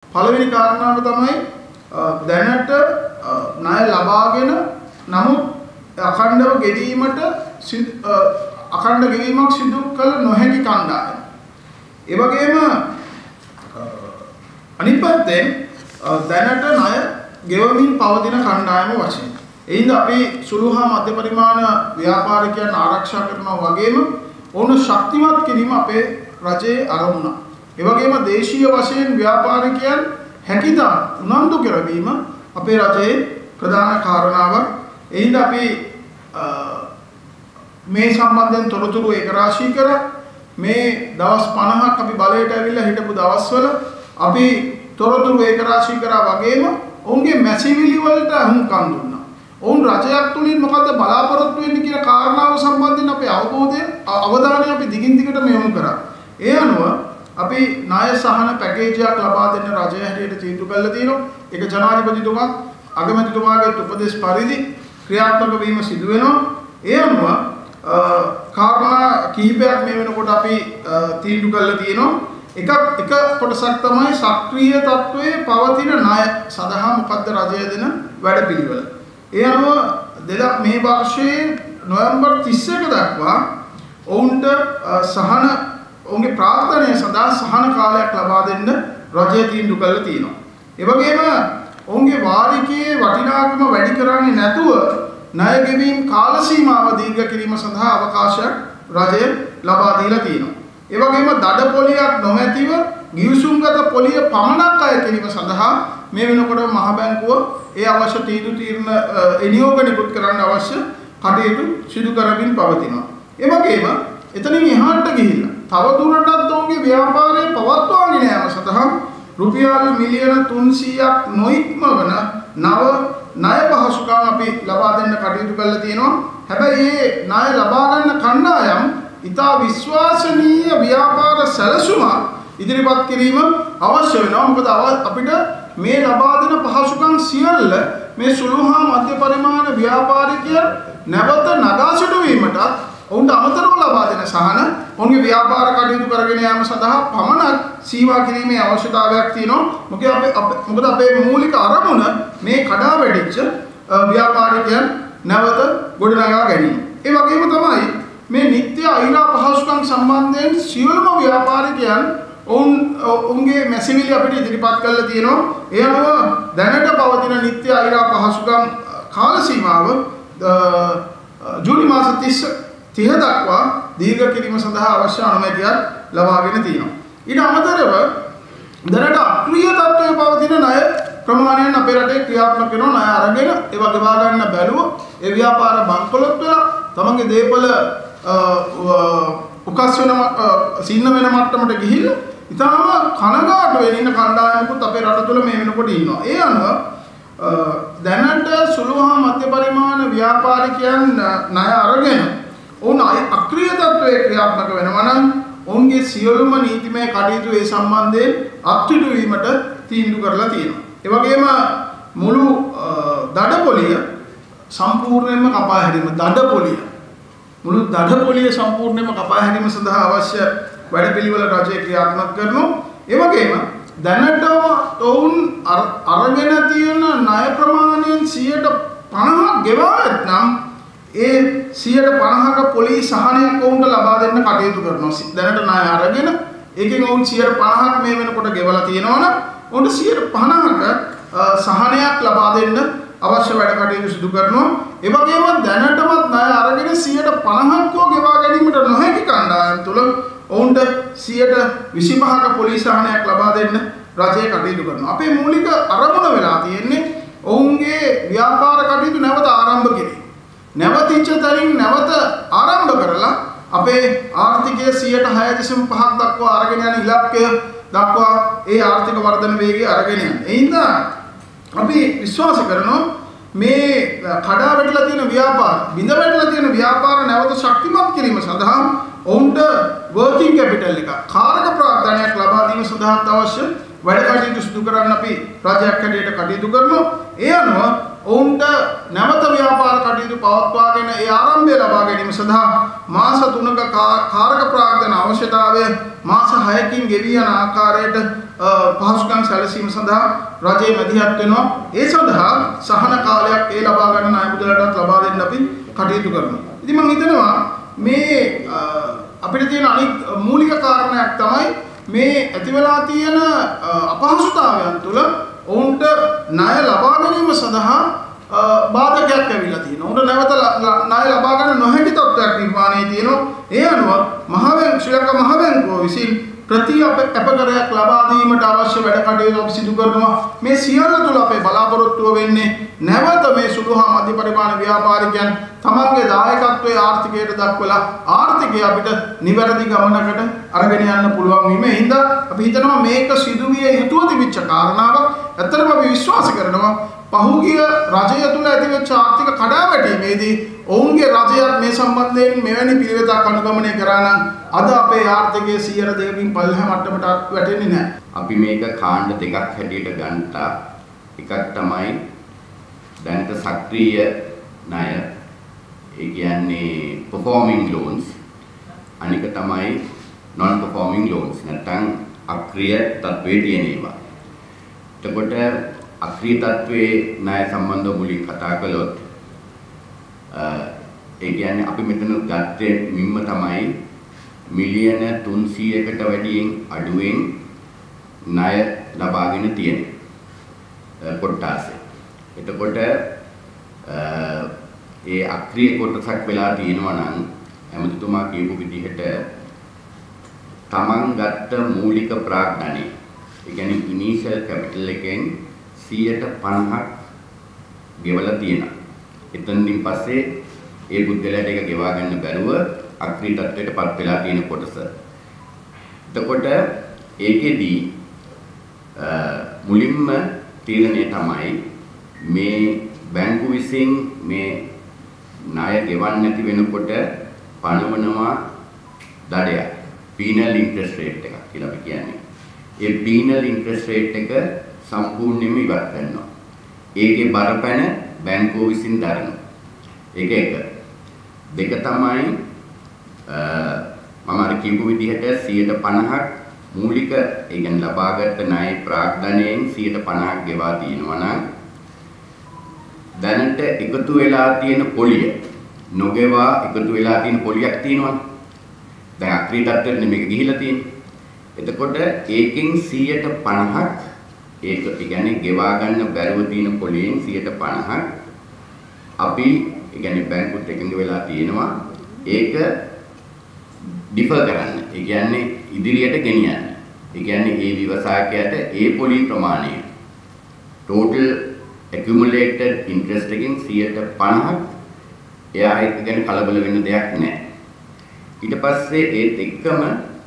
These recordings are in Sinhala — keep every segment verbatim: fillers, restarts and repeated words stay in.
පළවෙනි කාරණාව තමයි දැනට ණය ලබාගෙන නමුත් අඛණ්ඩව ගෙවීමට අඛණ්ඩ ගෙවීමක් සිදු කළ නොහැකි කණ්ඩායම. ඒ වගේම අනිත් පැත්තෙන් දැනට ණය ගෙවමින් පවතින කණ්ඩායම වශයෙන්. එයින්ද අපි සුළු හා මධ්‍ය පරිමාණ ව්‍යාපාරිකයන් ආරක්ෂා කරනවා වගේම ඔවුන් ශක්තිමත් කිරීම අපේ රජයේ අරමුණ. ඒ වගේම දේශීය වශයෙන් ව්‍යාපාරිකයන් හැකියතා උනන්දු කරවීම අපේ රජයේ ප්‍රධාන කාරණාවක්. එයින්ද අපි මේ සම්බන්ධයෙන් තොරතුරු ඒකරාශී කර මේ දවස් පනහක් අපි බලයට ඇවිල්ලා හිටපු දවස්වල අපි තොරතුරු ඒකරාශී කරා වගේම ඔවුන්ගේ මැසිවිලි වලට අහුම්කම් දුන්නා. ඔවුන් රජයක් තුලින් මොකද්ද බලාපොරොත්තු වෙන්නේ කියන කාරණාව සම්බන්ධයෙන් අපේ අවබෝධය අවධානය අපි දිගින් දිගටම යොමු කරා. ඒ අනුව අපි ණය සහන පැකේජයක් ලබා දෙන්න රජය හැටියට තීන්දුව කළා තියෙනවා. ඒක ජනාධිපතිතුමා අගමැතිතුමාගේ උපදෙස් පරිදි ක්‍රියාත්මක වීම සිදු වෙනවා. ඒ අනුව කාරණා කිහිපයක් මේ වෙනකොට අපි තීන්දුව කළා තියෙනවා. එක එක කොටසක් තමයි සක්‍රීය තත්වයේ පවතින ණය සඳහා මොකද්ද රජය දෙන වැඩපිළිවෙල. ඒ අනුව දෙදා මේ වර්ෂයේ නොවැම්බර් තිස් එක දක්වා ඔවුන්ට සහන ඔවුන්ගේ ප්‍රාර්ථනය සඳහා සහන කාලයක් ලබා දෙන්න රජය තීන්දුව කළා තියෙනවා. ඒ වගේම ඔවුන්ගේ වාරිකයේ වටිනාකම වැඩි කරන්නේ නැතුව ණය ගෙවීම් කාල සීමාව දීර්ඝ කිරීම සඳහා අවකාශයක් රජය ලබා දීලා තියෙනවා. ඒ වගේම දඩ පොලියක් නොමැතිව ගිවිසුම්ගත පොලිය පමණක් අය කිරීම සඳහා මේ වෙනකොට මහ බැංකුව ඒ අවශ්‍ය තීරු තීරණ එනියෝග නිකුත් කරන්න අවශ්‍ය කටයුතු සිදු කරමින් පවතිනවා. ඒ වගේම එතනින් එහාට ගිහිල්ලා තව දුරටත් ඔවුන්ගේ ව්‍යාපාරය පවත්වාගෙන යාම සඳහා රුපියල් මිලියන තුන්සීයක් නොඉක්මවන නව ණය පහසුකම් අපි ලබා දෙන්න කටයුතු කරලා තියෙනවා. හැබැයි මේ ණය ලබා ගන්න කණ්ඩායම් ඉතා විශ්වාසනීය ව්‍යාපාර සැලසුම ඉදිරිපත් කිරීම අවශ්‍ය වෙනවා. මොකද අපිට මේ ලබා දෙන පහසුකම් සියල්ල මේ සුළු හා මධ්‍ය පරිමාණ ව්‍යාපාරිකයන් නැවත නගා සිටුවීමටත් ඔවුන්ට අමතරව ලබා දෙන සහන ඔවුන්ගේ ව්‍යාපාර කටයුතු කරගෙන යාම සඳහා පමණක් සීවා කිරීමේ අවශ්‍යතාවයක් තියෙනවා. මොකද අපේ මොකද අපේ මූලික අරමුණ මේ කඩා වැටිච්ච ව්‍යාපාරිකයන් නැවත ගොඩනගා ගැනීම. ඒ වගේම තමයි මේ නිත්‍ය අයිලා පහසුකම් සම්බන්ධයෙන් සියලුම ව්‍යාපාරිකයන් ඔවුන් ඔවුන්ගේ මැසිවිලි අපිට ඉදිරිපත් කරලා තියෙනවා. ඒ අනුව දැනට පවතින නිත්‍ය අයිලා පහසුකම් කාල සීමාව ජූනි මාස තිස් දක්වා දීර්ඝ කිරීම සඳහා අවශ්‍ය අනුමැතියක් ලබාගෙන තියෙනවා. ඊට අමතරව දැනට අක්‍රීය තත්ත්වයේ පවතින ණය ප්‍රමාණයන් අපේ රටේ ක්‍රියාත්මක වෙනවා. ණය අරගෙන ඒවා ගෙවා ගන්න බැලුව ඒ ව්‍යාපාර බංකොලොත් වෙලා තමන්ගේ දේපල උකස් වෙන සින්න වෙන මට්ටමට ගිහිල්ලා ඉතාලම කනගාටු වෙන ඉන්න කණ්ඩායමකුත් අපේ රට තුළ මේ වෙනකොට ඉන්නවා. ඒ අනුව දැනට සුළු හා මධ්‍ය පරිමාණ ව්‍යාපාරිකයන් ණය අරගෙන ඔවුන් අක්‍රීය තත්ත්වයේ ක්‍රියාත්මක වෙනවා නම් ඔවුන්ගේ සියලුම නීතිමය කටයුතු ඒ සම්බන්ධයෙන් අත්හිටු වීමට තීන්දුව කරලා තියෙනවා. ඒ වගේම මුළු දඩපොලිය සම්පූර්ණයෙන්ම කපා හැරීම දඩපොලිය මුළු දඩපොලිය සම්පූර්ණයෙන්ම කපා හැරීම සඳහා අවශ්‍ය වැඩපිළිවෙල රජය ක්‍රියාත්මක කරනවා. ඒ වගේම දැනට ඔවුන් අරගෙන තියෙන ණය ප්‍රමාණයෙන් සියයට පනහක් ගෙවා ඇතනම් ඒ සියයට පනහක පොලි සහනයක් ඔවුන්ට ලබා දෙන්න කටයුතු කරනවා. දැනට ණය අරගෙන ඒකෙන් ඔවුන් සියයට පනහක් මේ වෙනකොට ගෙවලා තියෙනවනම් ඔවුන්ට සියයට පනහක සහනයක් ලබා දෙන්න අවශ්‍ය වැඩ කටයුතු සිදු කරනවා. ඒ වගේම දැනටමත් ණය අරගෙන සියයට පනහක් කෝ ගෙවා ගැනීමට නොහැකි කණ්ඩායම් තුල ඔවුන්ට සියයට විසිපහක පොලි සහනයක් ලබා දෙන්න රජය කටයුතු කරනවා. අපේ මූලික අරමුණ වෙලා තියෙන්නේ ඔවුන්ගේ ව්‍යාපාර කටයුතු නැවත ආරම්භ කිරීම. නැවතිච්ච තරින් නැවත ආරම්භ කරලා අපේ ආර්ථිකය සියයට හය දශම පහක් දක්වා අරගෙන යන ඉලක්කය දක්වා ඒ ආර්ථික වර්ධන වේගය අරගෙන යන. ඒ හින්දා අපි විශ්වාස කරනවා මේ කඩා වැටලා තියෙන ව්‍යාපාර, බිඳ වැටලා තියෙන ව්‍යාපාර නැවත ශක්තිමත් කිරීම සඳහා ඔවුන්ට වර්කින් කැපිටල් එක, කාරක ප්‍රාග්ධනයක් ලබා දීම සඳහා අවශ්‍ය වැඩ කටයුතු සිදු කරන්න අපි රජයක් හැටියට කටයුතු කරනවා. ඒ අනුව ඔවුන්ට නැවත ව්‍යාපාර කටයුතු පවත්වාගෙන ඒ ආරම්භය ලබා ගැනීම සඳහා මාස තුනක කාරක ප්‍රාග්ධන අවශ්‍යතාවය මාස හයකින් ගෙවී යන ආකාරයට පහසුකම් සැලසීම සඳහා රජයේ මැදිහත් වෙනවා. ඒ සඳහා සහන කාලයක් ඒ ලබා ගන්න ණය මුදලටත් ලබා දෙන්න අපි කටයුතු කරනවා. ඉතින් මම හිතනවා මේ අපිට තියෙන අනිත් මූලික කාරණයක් තමයි මේ ඇති වෙලා තියෙන අපහසුතාවයන් තුළ ඔවුන්ට ණය ලබා ගැනීම සඳහා බාධකයක් ඇවිල්ලා තියෙනවා. උන්ට නැවත ණය ලබා ගන්න නොහැකි තත්ත්වයක් නිර්මාණය තියෙනවා. ඒ අනුව මහබැංකුව ශ්‍රී ලංකා මහබැංකුව විසින් ප්‍රති අපකරයක් ලබා දීමට අවශ්‍ය වැඩ කටයුතු අපි සිදු කරනවා. මේ සියල්ල තුළ අපේ බලාපොරොත්තුව වෙන්නේ නැවත මේ සුළු හා මධ්‍ය පරිමාණ ව්‍යාපාරිකයන් තමන්ගේ දායකත්වයේ ආර්ථිකයට දක්වලා ආර්ථිකය අපිට නිවැරදි ගමනකට අරගෙන යන්න පුළුවන් වීම. ඒ හින්දා අපි හිතනවා මේක සිදුවිය යුතුව තිබිච්ච කාරණාවක්. ඇත්තටම අපි විශ්වාස කරනවා පහුගිය රජය තුළ ඇතිවෙච්ච ආර්ථික කඩාවැටීමේදී ඔවුන්ගේ රජයක් මේ සම්බන්ධයෙන් මෙවැනි පිළිවෙතක් අනුගමනය කරා නම් අද අපේ ආර්ථිකය සියයට දෙකකින් පල්ලෙහා මට්ටමට වැටෙන්නේ නැහැ. අපි මේක කාණ්ඩ දෙකක් හැටියට ගන්නවා. එකක් තමයි දැනට සක්‍රීය ණය, ඒ කියන්නේ performing loans. අනික තමයි non performing loans. නැත්නම් අක්‍රීය තත්ත්වයේ තියෙන ඒවා. එතකොට අක්‍රීය තත්ත්වයේ ණය සම්බන්ධව මුලින් කතා කළොත් ඒ කියන්නේ අපි මෙතන ගත්තේ මින්ම තමයි මිලියන තුන්සීයකට වැඩියෙන් අඩුවෙන් ණය ලබාගෙන තියෙන කොට්ටාසෙ. එතකොට ඒ අක්‍රීය කොටසක් වෙලා තියෙනවා නම් ඇමතිතුමා කියපු විදිහට තමන් ගත්ත මූලික ප්‍රාග්ධනය, ඒ කියන්නේ ඉනිෂියල් කැපිටල් එකෙන් සියයට පනහක් ගෙවලා තියෙනවා. එතනින් පස්සේ ඒ බුද්ධලයට එක ගෙවා ගන්න බැරුව අක්‍රීය තත්ත්වයට පත් වෙලා තියෙන කොටස. එතකොට ඒකෙදී මුලින්ම තීරණය තමයි මේ බැංකු විසින් මේ ණය ගෙවන්න නැති වෙනකොට පනවනවා දඩයක්, පීනල් ඉන්ට්‍රස්ට් රේට් එකක් කියලා අපි කියන්නේ. ඒ පීනල් ඉන්ට්‍රස්ට් රේට් එක සම්පූර්ණයෙන්ම ඉවත් කරනවා. ඒකේ බරපැන බැංකුව විසින් දරනවා. ඒක එක. දෙක තමයි මම අර කියපු විදිහට සියයට පනහක් මූලික ඒ කියන්නේ ලබාගත් ණය ප්‍රාග්ධනයෙන් සියයට පනහක් ගෙවා තියෙනවා නම් දැනට එකතු වෙලා තියෙන පොලිය නොගෙවා එකතු වෙලා තියෙන පොලියක් තියෙනවනේ. දැන් අක්‍රීය තත්ත්වෙට මේක ගිහිලා තියෙන්නේ. එතකොට ඒකෙන් සියයට පනහක් ඒක කියන්නේ ගෙවා ගන්න බැරුව තියෙන පොලියෙන් සියයට පනහක් අපි කියන්නේ බැංකුත් එකඟ වෙලා තියෙනවා ඒක ඩිෆර් කරන්න. ඒ කියන්නේ ඉදිරියට ගෙනියන්න. ඒ කියන්නේ ඒ විවසායකයට ඒ පොලි ප්‍රමාණය total accumulated interest එකෙන් සියයට පනහක් එයා ඒක ගැන කලබල වෙන්න දෙයක් නැහැ. ඊට පස්සේ ඒත් එක්කම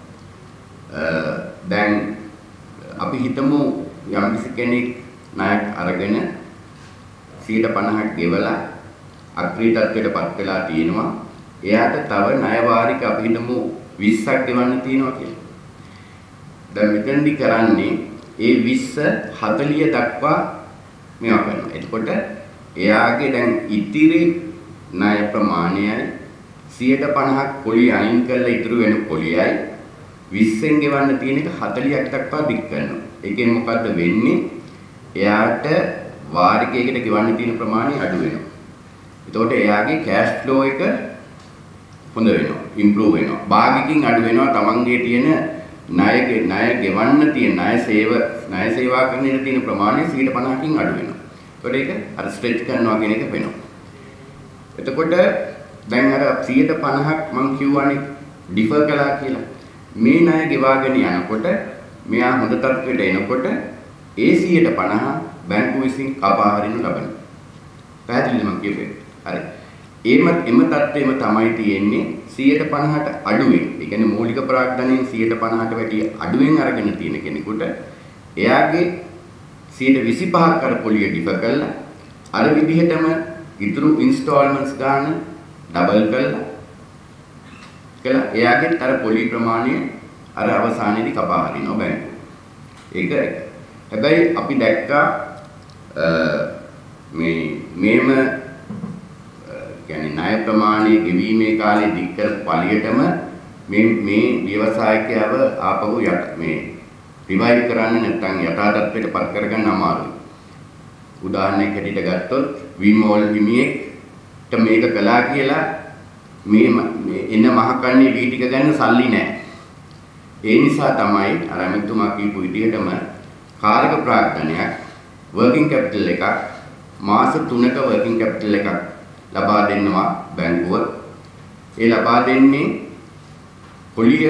දැන් අපි හිතමු යම්කිසි කෙනෙක් ණයක් අරගෙන සියයට පනහක් ගෙවලා අක්‍රීය තත්ත්වයට පත් වෙලා තියෙනවා. එයාට තව ණය වාරික අපි හිතමු විස්සක් ගෙවන්න තියෙනවා කියලා. දැන් මෙතනදි කරන්නේ ඒ විස්ස හතළිය දක්වා මේවා කරනවා. එතකොට එයාගේ දැන් ඉතිරි ණය ප්‍රමාණයයි සියයට පනහක් පොලි අයින් කරලා ඉතුරු වෙන පොලියයි විස්සෙන් ගෙවන්න තියෙන එක හතළියක් දක්වා දික් කරනවා. ඒකෙන් මොකද්ද වෙන්නේ? එයාට වාරිකයකට ගෙවන්න තියෙන ප්‍රමාණය අඩු වෙනවා. එතකොට එයාගේ කෑෂ් ෆ්ලෝ එක හොඳ වෙනවා, ඉම්ප්‍රූව් වෙනවා. භාගිකින් අඩු වෙනවා තමන්ගේ තියෙන ණයගේ ණය ගෙවන්න තියෙන ණය සේව ණය සේවා කරන්න තියෙන ප්‍රමාණය සියයට පනහකින් අඩු වෙනවා. එතකොට ඒක අර ස්ට්‍රෙච් කරනවා කියන එක වෙනවා. එතකොට දැන් අර සියයට පනහක් මම කියවනේ ඩිෆර් කළා කියලා. මේ ණය ගෙවාගෙන යනකොට මෙයා හොඳ තත්ත්වයට එනකොට ඒ සියයට පනහ බැංකුව විසින් කපා හරිනු ලබනවා. පැහැදිලිද මම කියපේ? හරි. එම එම තත්ත්වෙම තමයි තියෙන්නේ සියයට පනහට අඩුවෙන්. ඒ කියන්නේ මූලික ප්‍රාග්ධනයෙන් සියයට පනහට වැඩි අඩුවෙන් අරගෙන තියෙන කෙනෙකුට එයාගේ සියයට විසිපහක් කර පොලිය ඩිෆර් කළා අර විදිහටම ඉතුරු ඉන්ස්ටෝල්මන්ට්ස් ගන්න ඩබල් කළා කළා එයාගේ අර පොලි ප්‍රමාණය අර අවසානයේදී කපා හරිනවා බැංකුව. ඒක ඒක. හැබැයි අපි දැක්කා මේ මේම කියන්නේ ණය ප්‍රමාණය ගෙවීමේ කාලේ දික් කරපු පළියටම මේ මේ ව්‍යවසායකයව ආපහු යට මේ රිවයිව් කරන්න නැත්නම් යථා තත්ත්වයට පත් කරගන්න අමාරුයි. උදාහරණයක් හැටියට ගත්තොත් විමෝල් හිමියෙක්ට මේක කළා කියලා මේ එන මහකන්නේ වී ටික ගන්න සල්ලි නැහැ. ඒ නිසා තමයි අර අමිතුමා කියපු විදිහටම කාර්ක ප්‍රාග්ධනයක් working capital එකක් මාස තුනක working capital එකක් ලබා දෙනවා බැංකුව. ඒ ලබා දෙන්නේ පොලිය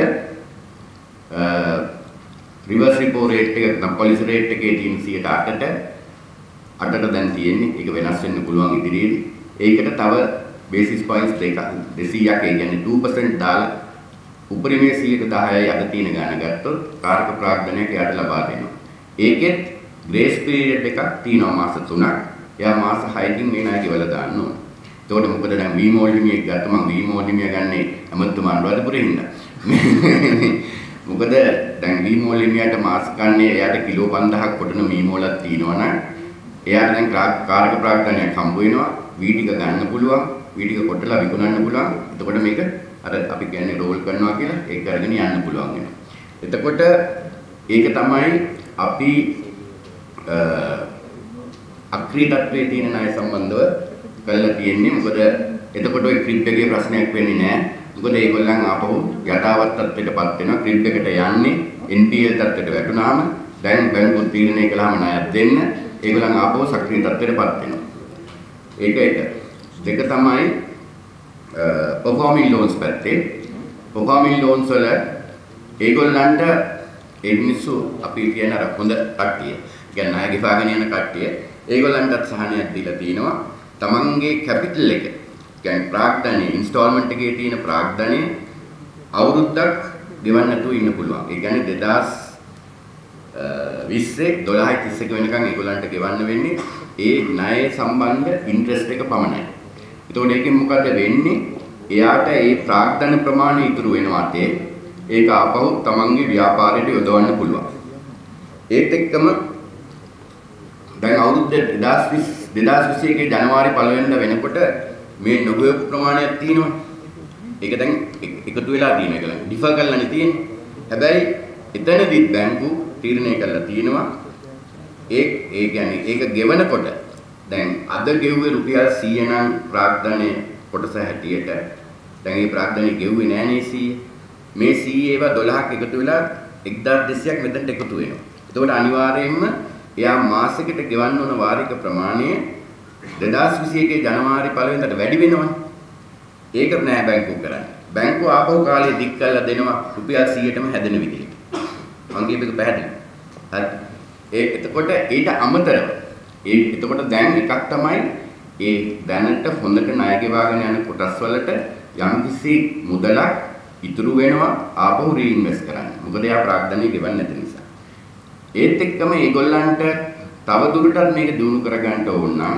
රිවර්ස් රිපෝ රේට් එක නැත්නම් පොලිසි රේට් එකේ තියෙන සියයට අටට අටට දැන් තියෙන්නේ. ඒක වෙනස් වෙන්න පුළුවන් ඉදිරියේදී. ඒකට තව බේසිස් පොයින්ට්ස් දෙකක් දෙසීයක් ඒ කියන්නේ two percent දාලා උපරිමයේ සියයට දහයයි අද තියෙන ගාන ගත්තොත් කාර්ක ප්‍රාග්ධනයක් එයාට ලබා දෙනවා. ඒකෙත් ග්‍රේස් පීරියඩ් එකක් තියෙනවා මාස තුනක්. එයා මාස හයකින් මේ ණය ගෙවලා දාන්න ඕන. එතකොට මොකද දැන් වී මෝල්ඩිමියක් ගත්ත මම වී මෝල්ඩිමිය ගන්නේ අමතුමා අනුරාධපුරේ ඉඳලා. මොකද දැන් වී මෝල්ඩිමියට මාස කන්නේ එයාට කිලෝ පන්දහක් කොටන මී මෝලක් තියෙනවා නම් එයාට දැන් කාර්ක ප්‍රාග්ධනයක් හම්බ වෙනවා. වී ටික ගන්න පුළුවන්. වී ටික කොටලා විකුණන්න පුළුවන්. එතකොට මේක අර අපි කියන්නේ රෝල් කරනවා කියලා ඒක අරගෙන යන්න පුළුවන් වෙනවා. එතකොට ඒක තමයි අපි අක්‍රීඩත්වයේ තියෙන ණය සම්බන්ධව කරලා තියෙන්නේ. මොකද එතකොට ওই ක්‍රිප් එකේ ප්‍රශ්නයක් වෙන්නේ නැහැ. මොකද ඒගොල්ලන් ආපහු යථාවත් තත්ත්වයටපත් වෙනවා. ක්‍රිප් එකට යන්නේ එන් පී එල් තත්ත්වයට වැටුනහම දැන් බැංකුව තීරණය කළාම ණයක් දෙන්න ඒගොල්ලන් ආපහු සක්‍රීය තත්ත්වයටපත් වෙනවා. ඒක එක. දෙක තමයි performing loans පැත්තේ. performing loans වල ඒගොල්ලන්ට ඒ මිනිස්සු අපි කියන අර හොඳ කට්ටිය. කියන්නේ ණය ගෙවාගෙන යන කට්ටිය ඒගොල්ලන්ටත් සහනයක් දීලා තිනවා. තමන්ගේ කැපිටල් එක කියන්නේ ප්‍රාග්ධනයේ ඉන්ස්ටෝල්මන්ට් එකේ තියෙන ප්‍රාග්ධනය අවුරුද්දක් ගෙවන්න නැතුව ඉන්න පුළුවන්. ඒ කියන්නේ දෙදාස් විස්සේ දොළහයි තිස් එක වෙනකන් ඒගොල්ලන්ට ගෙවන්න වෙන්නේ ඒ ණය සම්බන්ධ ඉන්ට්‍රෙස්ට් එක පමණයි. එතකොට ඒකෙන් මොකද වෙන්නේ? එයාට ඒ ප්‍රාග්ධන ප්‍රමාණය ඉතුරු වෙනවා තේ. ඒක ආපහු තමන්ගේ ව්‍යාපාරයට යොදවන්න පුළුවන්. ඒත් එක්කම දැන් අවුරුද්ද දෙදාස් විස් දෙදාස් විසි එකේ ජනවාරි පළවෙනිදා වෙනකොට මේ නොගොයපු ප්‍රමාණයක් තියෙනවා. ඒක දැන් එකතු වෙලා තියෙන එක ඩිෆර් කරලානේ තියෙන්නේ. හැබැයි එතනදිත් බැංකු තීරණය කරලා තියෙනවා ඒ ඒ කියන්නේ ඒක ගෙවනකොට දැන් අද ගෙව්වේ රුපියල් සීය නම් ප්‍රාග්ධනයේ කොටස හැටියට දැන් මේ ප්‍රාග්ධනයේ ගෙව්වේ නෑනේ සීය. මේ සීය ඒවා දොළහක් එකතු වෙලා එක්දාස් දෙසීයක් මෙතනට එකතු වෙනවා. එතකොට අනිවාර්යයෙන්ම එයා මාසෙකට ගෙවන්න ඕන වාරික ප්‍රමාණය දෙදාස් විසි එකේ ජනවාරි පළවෙනිදාට වැඩි වෙනවනේ. ඒක නෑ බැංකුව කරන්නේ. බැංකුව ආපහු කාලේ දික් කරලා දෙනවා රුපියල් සීයටම හැදෙන විදිහට. මං කියපේක පැහැදිලි. හරි. ඒ එතකොට ඊට අමතරව ඒ එතකොට දැන් එකක් තමයි ඒ දැනට හොඳට ණය ගෙවාගෙන යන කොටස් වලට යම්කිසි මුදලක් ඉතුරු වෙනවා ආපහු රීඉන්වෙස්ට් කරන්න. මොකද එයා ප්‍රාග්ධනය ගෙවන්නේ නැති නිසා. ඒත් එක්කම ඒගොල්ලන්ට තව දුරටත් මේක දියුණු කරගන්න ඕන නම්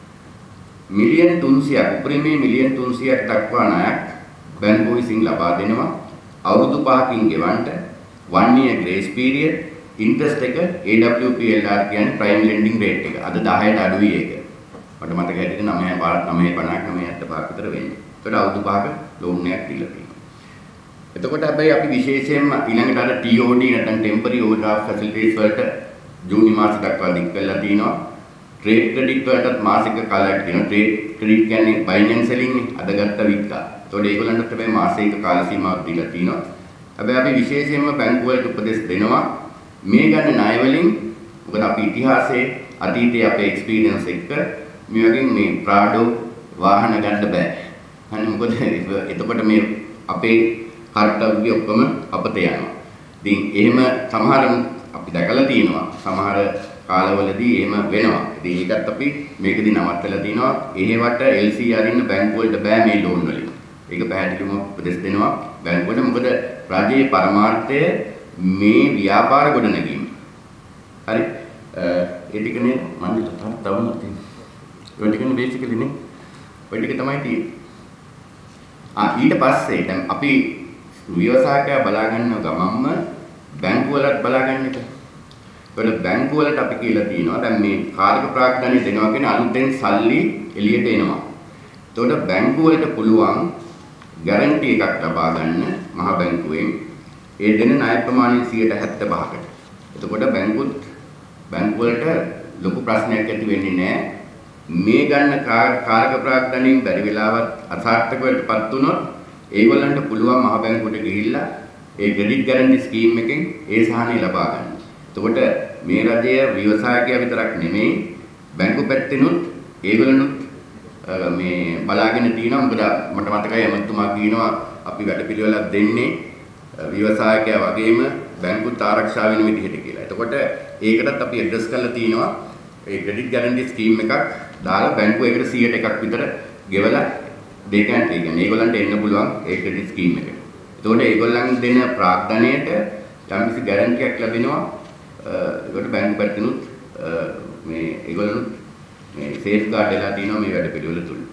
මිලියන් තුන්සියයක් උපරිමයේ මිලියන් තුන්සියයක් දක්වා ණයක් බැංකුව විසින් ලබා දෙනවා. අවුරුදු පහකින් ගෙවන්න one year grace period interest එක A W P L R කියන්නේ prime lending rate එක. අද දහයට අඩුයි ඒක. මට මතක හැටියට නවය පනහක් නවය අටපහක් විතර වෙන්නේ. ඒකට අවුරුදු පහක loan එකක් දීලා තියෙනවා. එතකොට හැබැයි අපි විශේෂයෙන්ම ඊළඟට අර T O D නැත්නම් temporary overdraft facilities වලට ජූනි මාස දක්වා දික් කරලා තිනවා. trade credit වලටත් මාසික කාලයක් තියෙනවා. trade credit කියන්නේ buying and selling නේ. අද ගත්ත වික්කා. ඒතකොට ඒගොල්ලන්ට හැබැයි මාසික කාල සීමාවක් දීලා තිනවා. හැබැයි අපි විශේෂයෙන්ම බැංකු වලට උපදෙස් දෙනවා මේ ගන්න ණය වලින් මොකද අපි ඉතිහාසයේ අතීතයේ අපේ එක්ස්පීරියන්ස් එක්ක මේ වගේ මේ ප්‍රාඩෝ වාහන ගන්න බෑ. අනේ මොකද එතකොට මේ අපේ කර්තව්‍ය ඔක්කොම අපත යනවා. ඉතින් එහෙම සමහර අපි දැකලා තියෙනවා. සමහර කාලවලදී එහෙම වෙනවා. ඉතින් ඒකත් අපි මේකදී නවත්තලා තිනවා. එහෙවට L C අරින්න බැංකුව වලට බෑ මේ ලෝන් වලින්. ඒක පැහැදිලිවම උපදෙස් දෙනවා බැංකුවට. මොකද රජයේ පරමාර්ථය මේ ව්‍යාපාර ගොඩනැගීම. හරි. ඒ ටිකනේ මම තවම තියෙන්නේ. ඒ ටිකනේ බේසිකලි නේ. ඔය ටික තමයි තියෙන්නේ. ආ ඊට පස්සේ දැන් අපි ව්‍යවසායකයා බලා ගන්නව ගමන්ම බැංකුව වලත් බලා ගන්න එක. ඒකට බැංකු වලට අපි කියලා තියෙනවා දැන් මේ කාර්ක ප්‍රාග්ධනය දෙනවා කියන්නේ අලුතෙන් සල්ලි එළියට එනවා. ඒකට බැංකු වලට පුළුවන් ගැරන්ටි එකක් ලබා ගන්න මහ බැංකුවෙන් ඒ දෙන ණය ප්‍රමාණය සියයට හැත්තෑ පහකට. එතකොට බැංකුත් බැංකු වලට ලොකු ප්‍රශ්නයක් ඇති වෙන්නේ නැහැ. මේ ගන්න කාර්ක ප්‍රාග්ධනයෙන් බැරි වෙලාවත් අසාර්ථක වෙලටපත් වුණොත් ඒගොල්ලන්ට පුළුවන් මහ බැංකුවට ගිහිල්ලා ඒ ක්‍රෙඩිට් ගැරන්ටි ස්කීම් එකෙන් ඒ සහනය ලබා ගන්න. එතකොට මේ රජය ව්‍යවසායකයා විතරක් නෙමෙයි බැංකු පැත්තෙනුත් ඒගොල්ලනුත් මේ බලාගෙන තියෙනවා. මොකද මට මතකයි එමතුමා කියනවා අපි වැඩපිළිවෙලක් දෙන්නේ ව්‍යවසායකයා වගේම බැංකුත් ආරක්ෂා වෙන විදිහට කියලා. එතකොට ඒකටත් අපි ඇඩ්‍රස් කරලා තිනවා ඒ ක්‍රෙඩිට් ගැරන්ටි ස්කීම් එකක් දාලා බැංකුව ඒකට සියයට එකක් විතර ගෙවලා දෙකන්ට ඒ කියන්නේ ඒගොල්ලන්ට එන්න පුළුවන් ඒ ක්‍රෙඩිට් ස්කීම් එකට. එතකොට ඒගොල්ලන් දෙන ප්‍රාග්ධනයට යම්කිසි ගැරන්ටියක් ලැබෙනවා. ඒකට බැංකු පැත්තෙනුත් මේ ඒගොල්ලනුත් මේ සේෆ් ගාඩ් වෙලා තියෙනවා මේ වැඩ පිළිවෙල තුල.